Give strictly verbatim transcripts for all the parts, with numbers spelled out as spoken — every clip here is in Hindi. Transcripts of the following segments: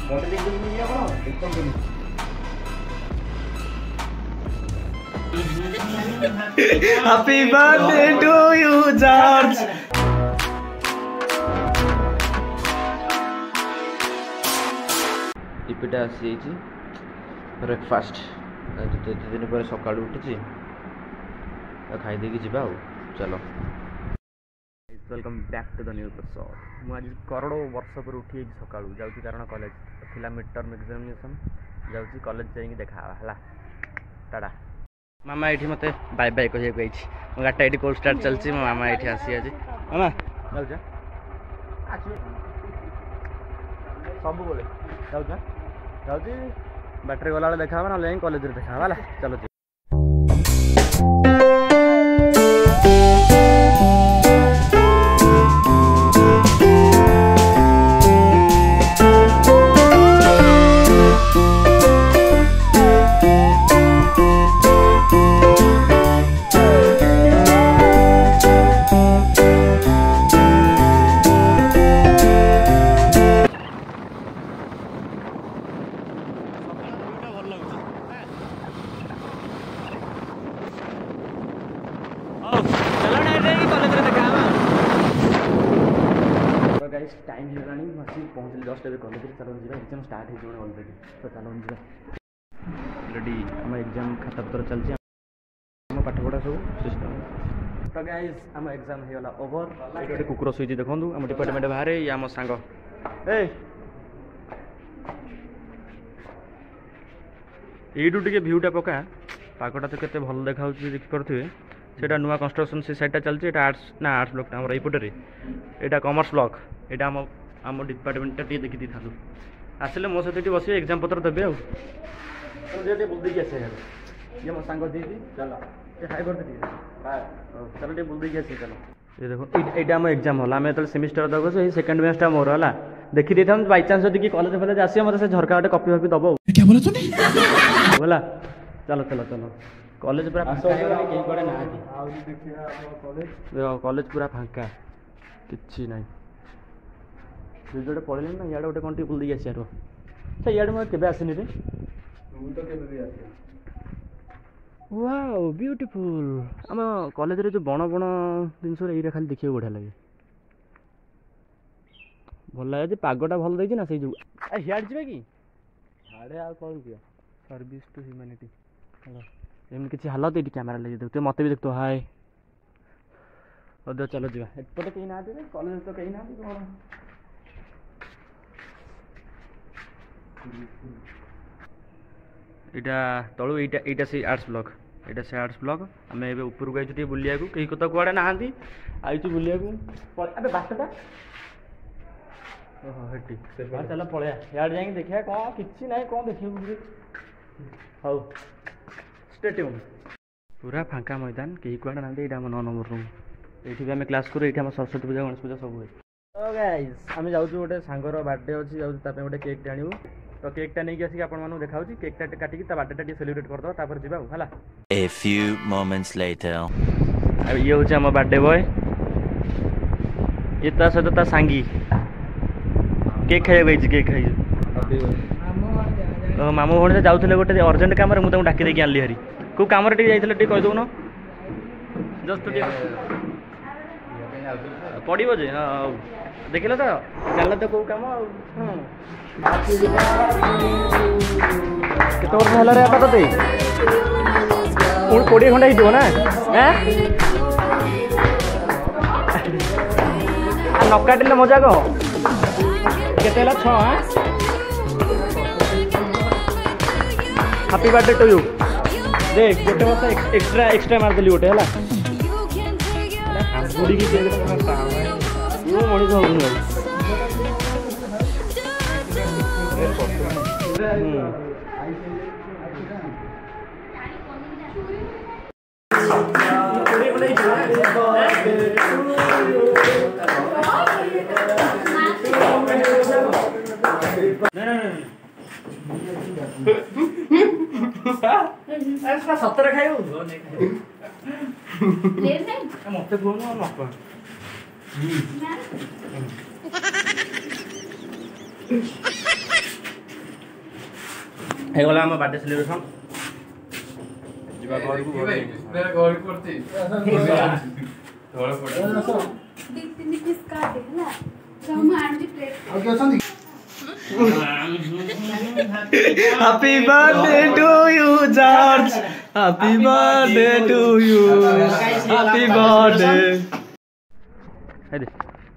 मत देख नहीं आप एकदम happy birthday to you George. इपिटा आसी ब्रेकफास्ट एत दिन पर सका उठी खाई देकी जी चलो welcome back to the new episode. मुझे करोड़ वर्ष पर उठी सका जाऊँ कारण कॉलेज थिला मिड टर्म एग्जामिनेशन जाऊँ कॉलेज जाइए देखा है टाटा। मामा ये मत बाय बाय कह गाटा ये कोल्ड स्टार्ट चलती मो मामा ये आसी आज मामा जाऊँ सब बोले जाऊँ जाऊँ बैटरी गला देखा ना कॉलेज देखा चलो। टाइम होगा पहुँचली जस्ट ए कॉलेज चलो जी एग्जाम स्टार्ट हो अलरेडी तो चलो जी अलरेडी आम एग्जाम खाता पत्र चलती पाठ पढ़ा सब सिस्टम। तो गाइस आम एग्जाम होगा ओवर ये कुकुर शुई देखो आम डिपार्टमेंट बाहर ये आम सांग यू टे भ्यूटा पका पागटा तो केते भल देखा देखिपे से नुआ कंस्ट्रक्शन से साइडटा चलती आर्ट्स ना आर्ट्स ब्लॉक आम यपटे यहाँ कमर्स ब्लॉक यहाँ आम आम डिपार्टमेंट टी देखी दी था आसिले मो सहित बस एग्जाम पत्र देवे आगे बुलदेकी आसे ये मो सांग दीदी चलो हाई कर चलो टे बुलदेकी आसे चलो ये देखो यहाँ आम एग्जाम हल आम जो सेमिस्टर दब से सेकेंड बेंचटा मोर है देखी दी था बाई चान्स जब कॉलेज फॉलेज आस मतलब से झरका गोटे कपी फपी दब बोला चलो चलो चलो कॉलेज पूरा कॉलेज पूरा फांका किसी ना जो पढ़े ना इे गोटे कौन बुल देखिए आस से इे मुझे केवे आसनी रे वाओ ब्यूटीफुल आम कॉलेज रे जो बण बण जिनस ये खाली देखिए बढ़िया लगे भल लगे पागटा भल देना ना से जो हियाड़ जी कि हियाड़े आ कौन किया सर्विस टू ह्यूमैनिटी एमती किसी हालत ये कैमेरा लगे देखते मत भी देखते हाय अदे चलो जा एपटे कहीं ना कॉलेज तो कहीं ना कौन यहाँ तलू यहाँ से आर्ट्स ब्लॉक यहाँ से आर्ट्स ब्लॉक आम ए उपरको आई बुलिया कहीं तो कौड़े ना आई बुलिया बाटटा ओहो हेटी चलो पलैया यार जाए देखा कौन कि ना कौन देखिए हाउ स्टे ट्यून पूरा फांका मैदान कहीं कौड़े ना यहाँ आम नौ नंबर रूम ये आम क्लास करूँ ये सरस्वती पूजा गणेश पूजा सब हुए। तो गाइस आम जाऊँ गोटे सांगर बर्थडे अच्छी जाऊँ गोटे केक आणु तो केकटा नहीं आसिक आपको देखा केकटा काटिकी बर्थडे सेलिब्रेट करदे तापर जी है। A few moments later ये हूँ आम बर्थडे बॉय ये ता सहित ता सांगी केक खाइए गई केक खाई मामू भौणी जाऊे गोटे अर्जेंट कम मुझे डाकी देकी आनली हरी कौ कम जाइए कहीदौन जस्ट पड़ो जे हाँ देख तो चल तो कौ कम केत वर्ष है रे तो कोड़े खंडे हो ना न काटिले मजा कह केते छ हैप्पी बर्थडे टू यू देख गोटे वर्ष एक्स्ट्रा एक्स्ट्रा मारदेली गोटे है मनीष सतर खाई मत कहूँ ହେଇଗଲା ଆମ ବାର୍ଥଡେ ସେଲିବ୍ରେସନ୍ ଯିବା ଘରକୁ Happy birthday to you, George. Happy birthday to you. Happy birthday. ଖାଇଦେ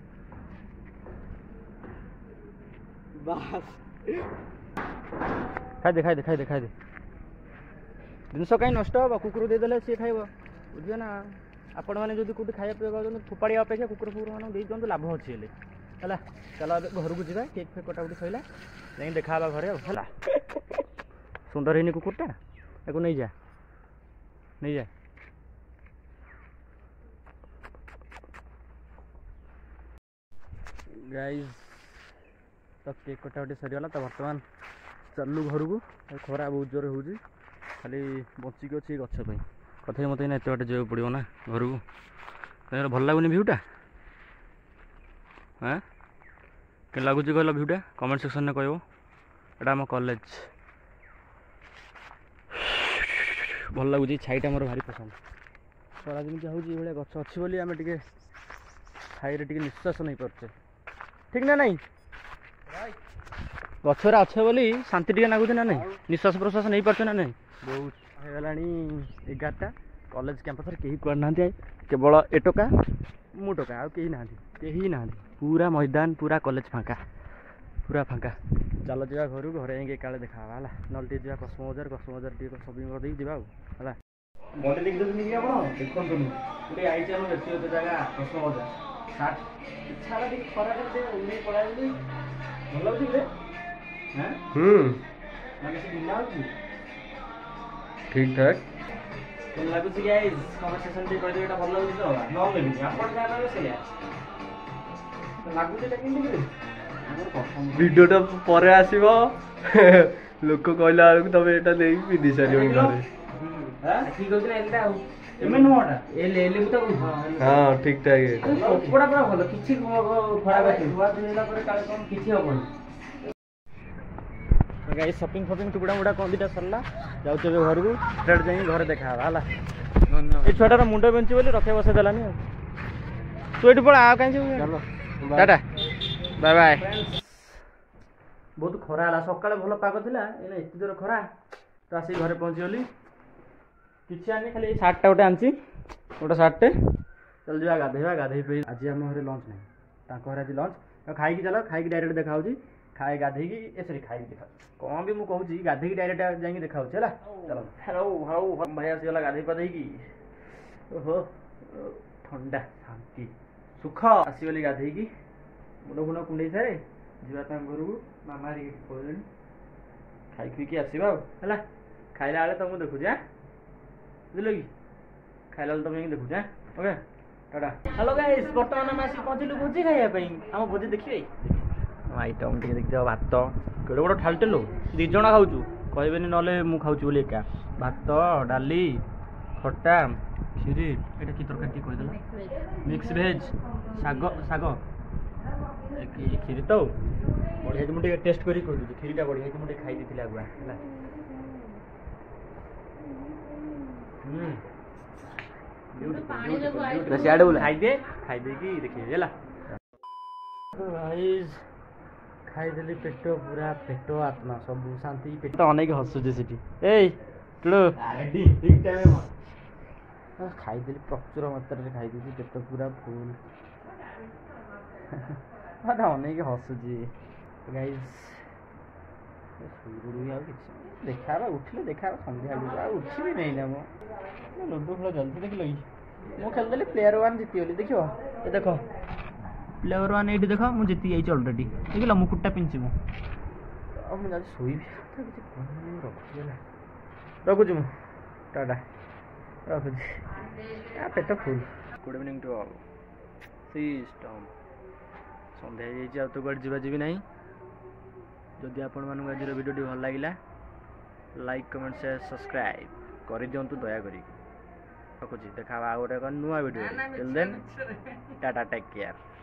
ଖାଇଦେ ଖାଇଦେ ଖାଇଦେ ଖାଇଦେ ଜିନିଷ କାହିଁ ନଷ୍ଟ ହେବ କୁକୁର ଦେଇଦେଲେ ସିଏ ଖାଇବ ବୁଝିବେ ନା ଆପଣମାନେ ଯଦି କେଉଁଠି ଖାଇବା ପିଇବା କରୁଛନ୍ତି ଫୋପାଡ଼ିବା ଅପେକ୍ଷା କୁକୁର ଫୁକୁର ମାନଙ୍କୁ ଦେଇ ଦିଅନ୍ତୁ ଲାଭ ଅଛି ହେଲେ ହେଲା ଚାଲ ଏବେ ଘରକୁ ଯିବା କେକ୍ ଫେକ୍ କଟାକଟି ସରିଲା ଯାଇକି ଦେଖା ହେବା ଘରେ ଆଉ ହେଲା ସୁନ୍ଦର ହେଇନି କୁକୁରଟା ତାକୁ ନେଇଯା ନେଇଯା ଗାଇସ୍ ତ କେକ୍ କଟାକଟି ସରିଗଲା ତ ବର୍ତ୍ତମାନ ଚାଲୁ ଘରକୁ ଖରା ବହୁତ ଜୋରରେ ହେଉଛି ଖାଲି ବଞ୍ଚିକି ଅଛି ଏ ଗଛ ପାଇଁ ତଥାପି ମୋତେ ଏଇନା ଏତେ ବାଟ ଯିବାକୁ ପଡ଼ିବ ନା ଘରକୁ ତାଙ୍କର ଭଲ ଲାଗୁନି ଭିୟୁଟା ହାଁ କେମିତି ଲାଗୁଛି କହିଲ ଭିୟୁଟା କମେଣ୍ଟ ସେକ୍ସନରେ କହିବ ଏଇଟା ଆମ କଲେଜ ଭଲ ଲାଗୁଛି ଛାଇଟା ମୋର ଭାରି ପସନ୍ଦ ଖରା ଯେମିତି ହେଉଛି ଏଇଭଳିଆ ଗଛ ଅଛି ବୋଲି ଆମେ ଟିକେ ଛାଇରେ ଟିକେ ନିଶ୍ୱାସ ନେଇପାରୁଛେ ଠିକ୍ ନା ନାଇଁ ଗଛରେ ଅଛେ ବୋଲି ଶାନ୍ତି ଟିକେ ଲାଗୁଛି ନା ନାଇଁ ନିଶ୍ୱାସ ପ୍ରଶ୍ୱାସ ନେଇପାରୁଛ ନା ନାଇଁ ବହୁତ ହେଇଗଲାଣି ଏଗାରଟା କଲେଜ କ୍ୟାମ୍ପସରେ କେହି କୁଆଡ଼େ ନାହାନ୍ତି କେବଳ ଏ ଟୋକା ମୁଁ ଟୋକା ଆଉ କେହି ନାହାନ୍ତି କେହି ନାହାନ୍ତି ପୁରା ମଇଦାନ ପୁରା କଲେଜ ଫାଙ୍କା ପୁରା ଫାଙ୍କା ଚାଲ ଯିବା ଘରକୁ ଘରେ ଯାଇକି ଏକାବେଳେ ଦେଖା ହେବା ହେଲା ନହେଲେ ଟିକେ ଯିବା କସ୍ମୋ ବଜାର କସ୍ମୋ ବଜାର ଟିକେ ସପିଂ କରିଦେଇକି ଯିବା ଆଉ ହେଲା ମତେ ଦେଖିଦେଉଛନ୍ତି କି ଆପଣ ଦେଖନ୍ତୁନି ଗୋଟେ ଆଇଛି ଆମ ବ୍ୟକ୍ତିଗତ ଜାଗା କସ୍ମୋ ବଜାର ସାର୍ଟ ଇଚ୍ଛା ହେଲା ଟିକେ ଖରାରେ ଟିକେ ଉଡ଼େଇ ପଳାଇଲି ଭଲ ଲାଗୁଛି ରେ ହାଁ ହୁଁ ନା କିଛି ଢିଲା ହେଉଛି ଠିକ୍ ଠାକ୍ କେମିତି ଲାଗୁଛି ଗାଇସ୍ କନଭରସେସନ୍ ଟିକେ କହିଦେବେ ଏଇଟା ଭଲ ଲାଗୁଛି ତ ନହେଲେ ବି ଆପଣ ଯାହା କହିବେ ସେଇଆ ଲାଗୁଛି ଏଇଟା କେମିତି କିରେ ଭିଡ଼ିଓଟା ପରେ ଆସିବ ଲୋକ କହିଲା ବେଳକୁ ତମେ ଏଇଟା ଦେଇକି ପିନ୍ଧି ସାରିବଣି ଘରେ ଠିକ୍ ଅଛି ନା ଏଇଟା ଆଉ ଏମେ ନୁହଁଟା ଏଲେ ଏଲେ ବି ତ ହଁ ଠିକ୍ ଠାକ୍ କପଡ଼ା ପୁରା ଭଲ କିଛି ଖରାପ ଅଛି ଧୁଆ ଧୁଇ ହେଲା ପରେ କାଳେ କ'ଣ କିଛି ହବନି ଗାଈ ସପିଂ ଫପିଂ ଟୁକୁଡ଼ା ମୁଡ଼ା କ'ଣ ଦୁଇଟା ସରିଲା ଯାଉଛୁ ଏବେ ଘରକୁ ଷ୍ଟ୍ରେଟ୍ ଯାଇକି ଘରେ ଦେଖା ହେବା ହେଲା ଏ ଛୁଆଟାର ମୁଣ୍ଡ ବେଞ୍ଚି ବୋଲି ରଖେଇ ବସେଇ ଦେଲାନି ଆଉ ତୁ ଏଇଠି ପଳା ଆଉ କାହିଁକି ଟାଟା ବାଏ ବାଏ ବହୁତ ଖରା ହେଲା ସକାଳେ ଭଲ ପାଗ ଥିଲା ଏଇନା ଏତେ ଜୋର ଖରା ତ ଆସିକି ଘରେ ପହଞ୍ଚିଗଲି କିଛି ଆଣିନି ଖାଲି ଏଇ ସାର୍ଟଟା ଗୋଟେ ଆଣିଛି ଗୋଟେ ସାର୍ଟଟେ ଚାଲ ଯିବା ଗାଧେଇବା ଗାଧେଇ ପି ଆଜି ଆମ ଘରେ ଲଞ୍ଚ ନାହିଁ ତାଙ୍କ ଘରେ ଆଜି ଲଞ୍ଚ ଖାଇକି ଚାଲ ଖାଇକି ଡାଇରେକ୍ଟ ଦେଖା ହେଉଛି ଖାଇ ଗାଧେଇକି ଏ ସରି ଖାଇକି ଦେଖା କ'ଣ ବି ମୁଁ କହୁଛି ଗାଧେଇକି ଡାଇରେକ୍ଟ ଯାଇକି ଦେଖା ହେଉଛି ହେଲା ଚାଲ ହଉ ହଉ ଭାଇ ଆସିଗଲା ଗାଧେଇ ପାଧେଇକି ଓହୋ ଥଣ୍ଡା ଶାନ୍ତି ସୁଖ ଆସିଗଲି ଗାଧେଇକି ମୁଣ୍ଡ ଫୁଣ୍ଡ କୁଣ୍ଡେଇ ଥାଏ ଯିବା ତାଙ୍କ ଘରକୁ ମାମା ହେରିକି ପଳେଇଲେଣି ଖାଇ ଖୁଇକି ଆସିବା ଆଉ ହେଲା ଖାଇଲା ବେଳେ ତମକୁ ଦେଖୁଛି ଆଁ ବୁଝିଲ କି ଖାଇଲା ବେଳେ ତମେ ଯାଇକି ଦେଖୁଛି ଆଁ ଓକେ ଟାଟା ହ୍ୟାଲୋ ଗାଇସ୍ ବର୍ତ୍ତମାନ ଆମେ ଆସିକି ପହଞ୍ଚିଲୁ ଭୋଜି ଖାଇବା ପାଇଁ ଆମ ଭୋଜି ଦେଖିବେ ଆଇଟମ୍ ଟିକେ ଦେଖିଦେବ ଭାତ କେଡ଼େ ବଡ଼ ଥାଳିଟେ ଲୋ ଦୁଇ ଜଣ ଖାଉଛୁ କହିବେନି ନହେଲେ ମୁଁ ଖାଉଛି ବୋଲି ଏକା ଭାତ ଡାଲି ଖଟା କ୍ଷୀରି ଏଇଟା କି ତରକାରୀ ଟିକେ କହିଦେଲା ମିକ୍ସ ଭେଜ୍ ଶାଗ ଶାଗ କ୍ଷୀରି ତ ବଢ଼ିଆ ହେଇଛି ମୁଁ ଟିକେ ଟେଷ୍ଟ କରିକି କହିଦେଉଛି କ୍ଷୀରିଟା ବଢ଼ିଆ ହେଇଛି ମୁଁ ଟିକେ ଖାଇ ଦେଇଥିଲି ଆଗୁଆ ହେଲା ସିଆଡ଼େ ବୋଲେ ଖାଇଦେ ଖାଇଦେଇକି ଦେଖିବି ହେଲା ଭାଇ ଖାଇଦେଲି ପେଟ ପୁରା ପେଟ ଆତ୍ମା ସବୁ ଶାନ୍ତି ପେଟ ଅନେକ ହସୁଛି ସେଠି ଏଇ ଖାଇଦେଲି ପ୍ରଚୁର ମାତ୍ରାରେ ଖାଇଦେଇଛି ପେଟ ପୁରା ଫୁଲ ଅନେକ ହସୁଛି ଗାଇସ୍ ଶୋଇପଡ଼ିବି ଆଉ କିଛି ଦେଖା ହେବା ଉଠିଲେ ଦେଖା ହେବା ସନ୍ଧ୍ୟାବେଳକୁ ଆଉ ଉଠିବି ନାହିଁ ନା ମୁଁ ଲୁଡ଼ୁ ଖେଳ ଚାଲିଛି ଦେଖିଲ କି ମୁଁ ଖେଳିଦେଲି ପ୍ଲେୟାର ୱାନ୍ ଜିତିଗଲି ଦେଖିବ ଏ ଦେଖ ପ୍ଲେୟାର ୱାନ୍ ଏଇଠି ଦେଖ ମୁଁ ଜିତି ଯାଇଛି ଅଲରେଡ଼ି ଦେଖିଲ ମୁକୁଟଟା ପିନ୍ଧିଛି ମୁଁ ଆଉ ମୁଁ ଯାଉଛି ଶୋଇବି କିଛି ରଖୁଛି ହେଲା ରଖୁଛି ମୁଁ ଟାଟା ରଖୁଛି ପେଟ full good evening to all system ସନ୍ଧ୍ୟା ହେଇଯାଇଛି ଆଉ ତ କୁଆଡ଼େ ଯିବା ଯିବି ନାହିଁ ଯଦି ଆପଣମାନଙ୍କୁ ଆଜିର ଭିଡ଼ିଓଟି ଭଲ ଲାଗିଲା ଲାଇକ୍ କମେଣ୍ଟ ସେୟାର ସବସ୍କ୍ରାଇବ୍ କରିଦିଅନ୍ତୁ ଦୟାକରି ରଖୁଛି ଦେଖା ଆଉ ଗୋଟେ ନୂଆ video till then tata take care.